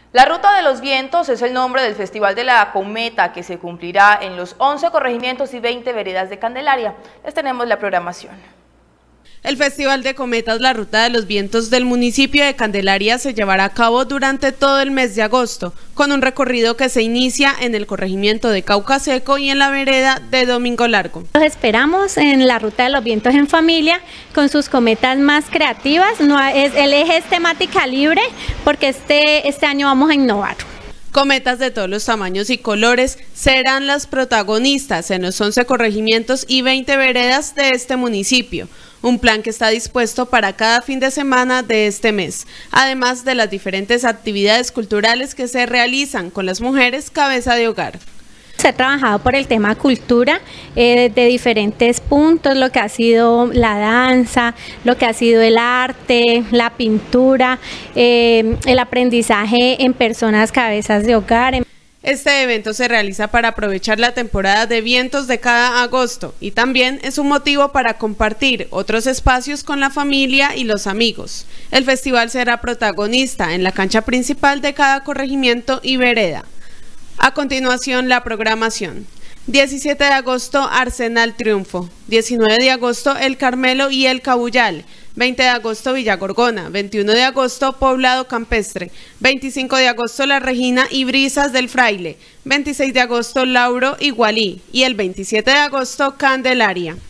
La Ruta de los Vientos es el nombre del Festival de la Cometa que se cumplirá en los 11 corregimientos y 20 veredas de Candelaria. Les tenemos la programación. El Festival de Cometas La Ruta de los Vientos del municipio de Candelaria se llevará a cabo durante todo el mes de agosto, con un recorrido que se inicia en el corregimiento de Cauca Seco y en la vereda de Domingo Largo. Los esperamos en la Ruta de los Vientos en familia, con sus cometas más creativas. El eje es temática libre, porque este año vamos a innovar. Cometas de todos los tamaños y colores serán las protagonistas en los 11 corregimientos y 20 veredas de este municipio, un plan que está dispuesto para cada fin de semana de este mes, además de las diferentes actividades culturales que se realizan con las mujeres cabeza de hogar. Se ha trabajado por el tema cultura de diferentes puntos, lo que ha sido la danza, lo que ha sido el arte, la pintura, el aprendizaje en personas cabezas de hogar. Este evento se realiza para aprovechar la temporada de vientos de cada agosto y también es un motivo para compartir otros espacios con la familia y los amigos. El festival será protagonista en la cancha principal de cada corregimiento y vereda. A continuación, la programación. 17 de agosto, Arsenal Triunfo. 19 de agosto, El Carmelo y El Cabullal. 20 de agosto, Villa Gorgona. 21 de agosto, Poblado Campestre. 25 de agosto, La Regina y Brisas del Fraile. 26 de agosto, Lauro y Gualí. Y el 27 de agosto, Candelaria.